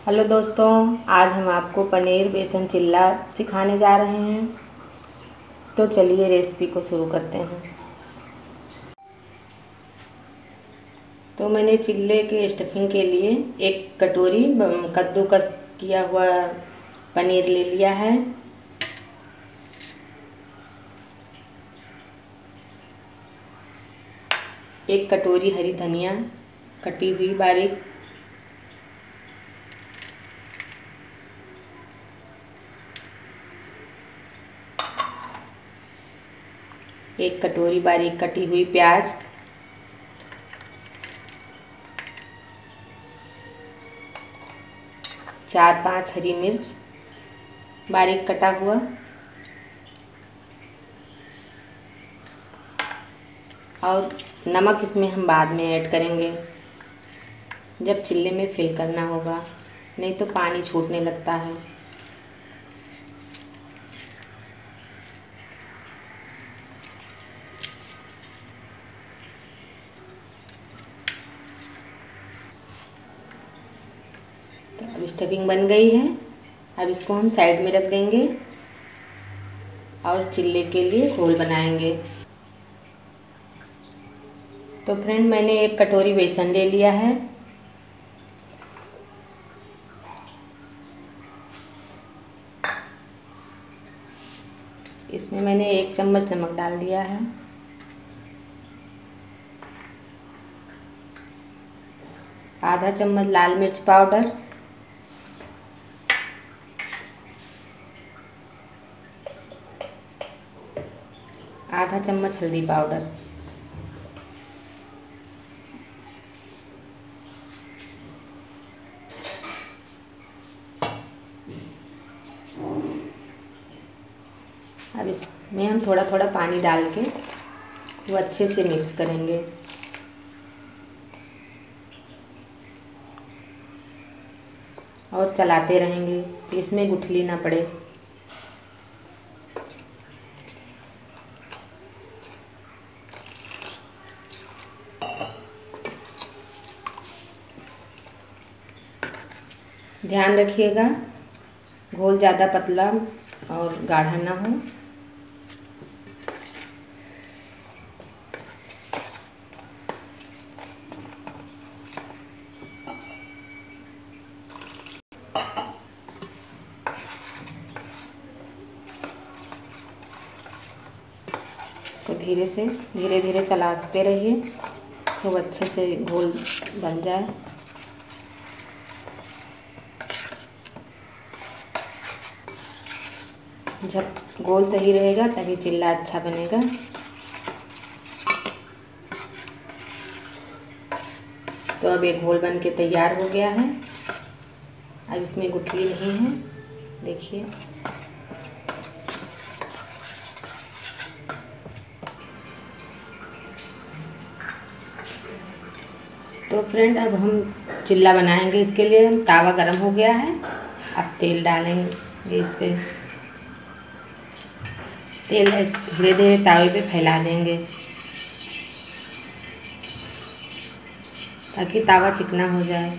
Hello दोस्तों, आज हम आपको पनीर बेसन चिल्ला सिखाने जा रहे हैं। तो चलिए रेसिपी को शुरू करते हैं। तो मैंने चिल्ले के स्टफिंग के लिए एक कटोरी कद्दूकस किया हुआ पनीर ले लिया है। एक कटोरी हरी धनिया कटी हुई बारीक, एक कटोरी बारीक कटी हुई प्याज, चार पांच हरी मिर्च बारीक कटा हुआ, और नमक इसमें हम बाद में ऐड करेंगे जब चिल्ले में फिल करना होगा, नहीं तो पानी छूटने लगता है। तो अब स्टफिंग बन गई है। अब इसको हम साइड में रख देंगे और चिल्ले के लिए घोल बनाएंगे। तो फ्रेंड, मैंने एक कटोरी बेसन ले लिया है। इसमें मैंने 1 चम्मच नमक डाल दिया है। आधा चम्मच लाल मिर्च पाउडर, आधा चम्मच हल्दी पाउडर, अब इसमें हम थोड़ा थोड़ा पानी डाल के वो अच्छे से मिक्स करेंगे। और चलाते रहेंगे कि इसमें गुठली ना पड़े। ध्यान रखिएगा घोल ज़्यादा पतला और गाढ़ा ना हो। तो धीरे धीरे चलाते रहिए तो अच्छे से घोल बन जाए। जब घोल सही रहेगा तभी चिल्ला अच्छा बनेगा। तो अब ये घोल बन के तैयार हो गया है। अब इसमें गुठली नहीं है, देखिए। तो फ्रेंड, अब हम चिल्ला बनाएंगे। इसके लिए तावा गरम हो गया है। अब तेल डालेंगे इस पे। तेल धीरे धीरे तावे पे फैला देंगे ताकि तावा चिकना हो जाए।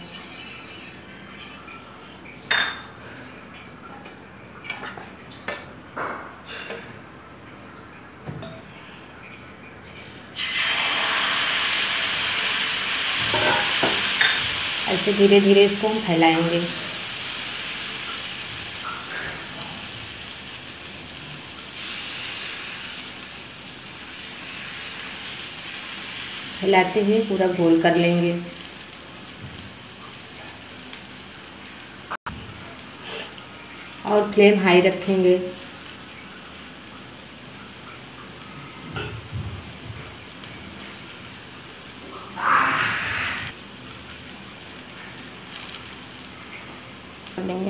ऐसे धीरे धीरे इसको हम फैलाएंगे। फैलाते हुए पूरा गोल कर लेंगे। और फ्लेम हाई रखेंगे। लेंगे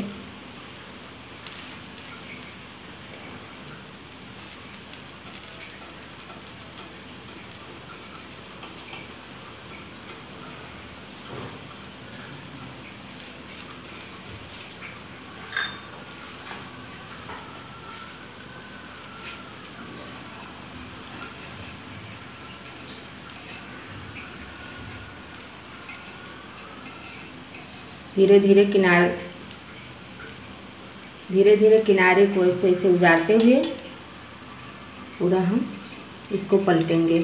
धीरे धीरे किनारे को ऐसे ऐसे उजाड़ते हुए पूरा हम इसको पलटेंगे।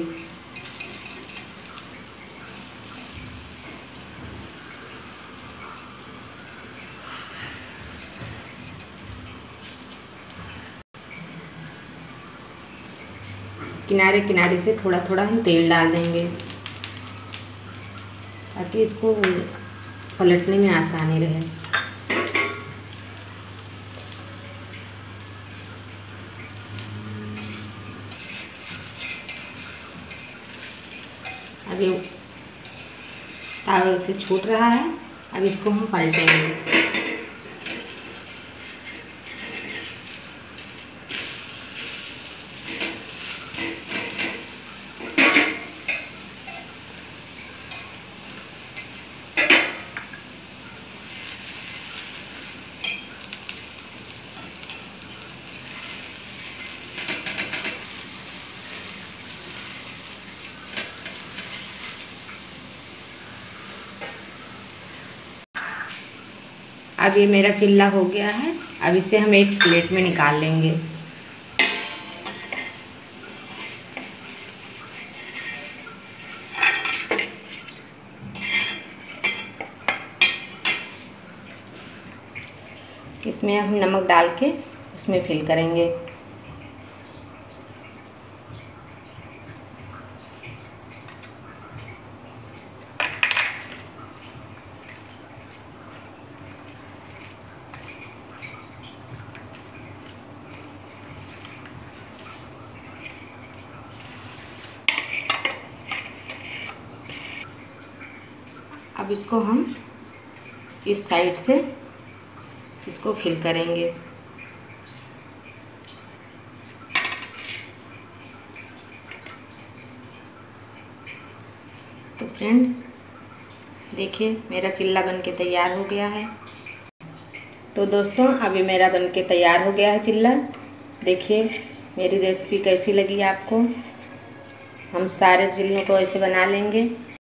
किनारे किनारे से थोड़ा थोड़ा हम तेल डाल देंगे ताकि इसको पलटने में आसानी रहे। अभी तावे से छूट रहा है, अब इसको हम पलटेंगे। अब ये मेरा चिल्ला हो गया है। अब इसे हम एक प्लेट में निकाल लेंगे। इसमें हम नमक डाल के उसमें फिल करेंगे। अब इसको हम इस साइड से इसको फिल करेंगे। तो फ्रेंड देखिए मेरा चिल्ला बनके तैयार हो गया है। तो दोस्तों अभी मेरा बनके तैयार हो गया है चिल्ला। देखिए मेरी रेसिपी कैसी लगी आपको। हम सारे चिल्लों को ऐसे बना लेंगे।